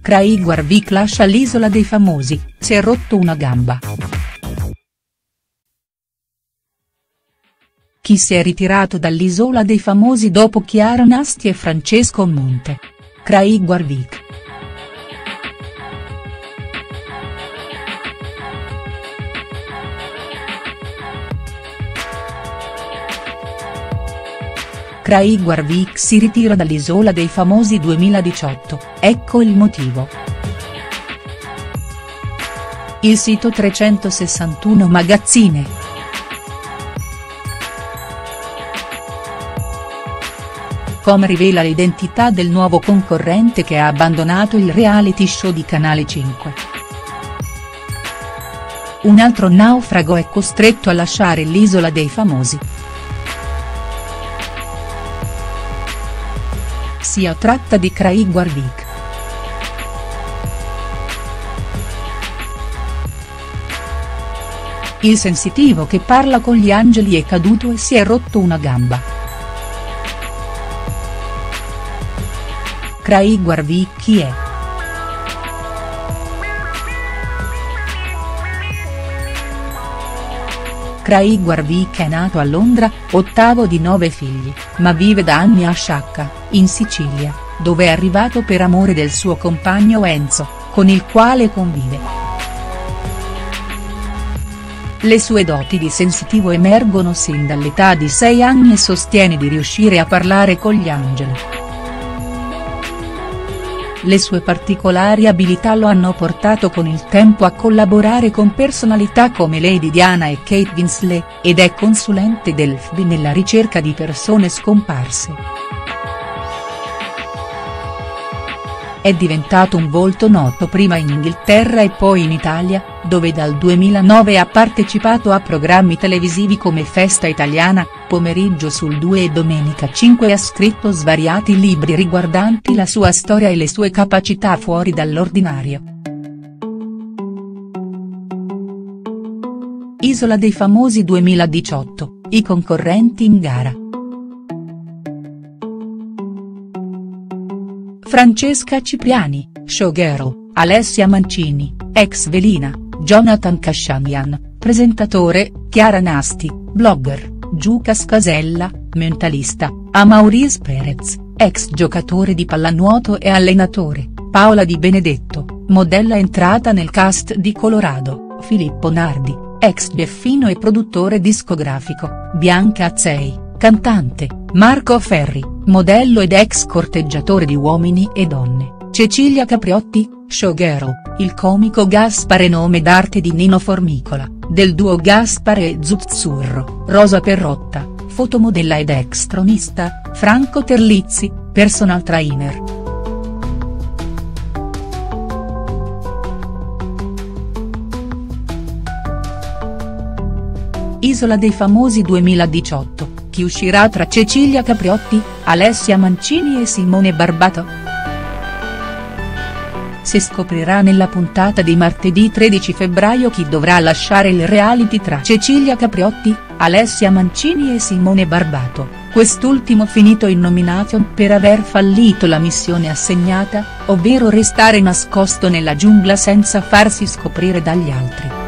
Craig Warwick lascia l'isola dei famosi, si è rotto una gamba. Chi si è ritirato dall'isola dei famosi dopo Chiara Nasti e Francesco Monte? Craig Warwick. Craig Warwick si ritira dall'isola dei famosi 2018, ecco il motivo. Il sito 361 Magazine. Com rivela l'identità del nuovo concorrente che ha abbandonato il reality show di Canale 5. Un altro naufrago è costretto a lasciare l'isola dei famosi. Si tratta di Craig Warwick. Il sensitivo che parla con gli angeli è caduto e si è rotto una gamba. Craig Warwick chi è? Craig Warwick è nato a Londra, ottavo di 9 figli, ma vive da anni a Sciacca, in Sicilia, dove è arrivato per amore del suo compagno Enzo, con il quale convive. Le sue doti di sensitivo emergono sin dall'età di 6 anni e sostiene di riuscire a parlare con gli angeli. Le sue particolari abilità lo hanno portato con il tempo a collaborare con personalità come Lady Diana e Kate Winslet, ed è consulente del FBI nella ricerca di persone scomparse. È diventato un volto noto prima in Inghilterra e poi in Italia, dove dal 2009 ha partecipato a programmi televisivi come Festa Italiana, Pomeriggio sul 2 e Domenica 5 e ha scritto svariati libri riguardanti la sua storia e le sue capacità fuori dall'ordinario. Isola dei famosi 2018, i concorrenti in gara. Francesca Cipriani, showgirl, Alessia Mancini, ex Velina, Jonathan Kashanian, presentatore, Chiara Nasti, blogger, Giucas Casella, mentalista, Amaury Perez, ex giocatore di pallanuoto e allenatore, Paola Di Benedetto, modella entrata nel cast di Colorado, Filippo Nardi, ex Jeffino e produttore discografico, Bianca Azzei, cantante, Marco Ferri, modello ed ex corteggiatore di uomini e donne, Cecilia Capriotti, showgirl, il comico Gaspare nome d'arte di Nino Formicola, del duo Gaspare e Zuzzurro, Rosa Perrotta, fotomodella ed ex tronista, Franco Terlizzi, personal trainer. Isola dei famosi 2018. Chi uscirà tra Cecilia Capriotti, Alessia Mancini e Simone Barbato? Si scoprirà nella puntata di martedì 13 febbraio chi dovrà lasciare il reality tra Cecilia Capriotti, Alessia Mancini e Simone Barbato, quest'ultimo finito in nomination per aver fallito la missione assegnata, ovvero restare nascosto nella giungla senza farsi scoprire dagli altri.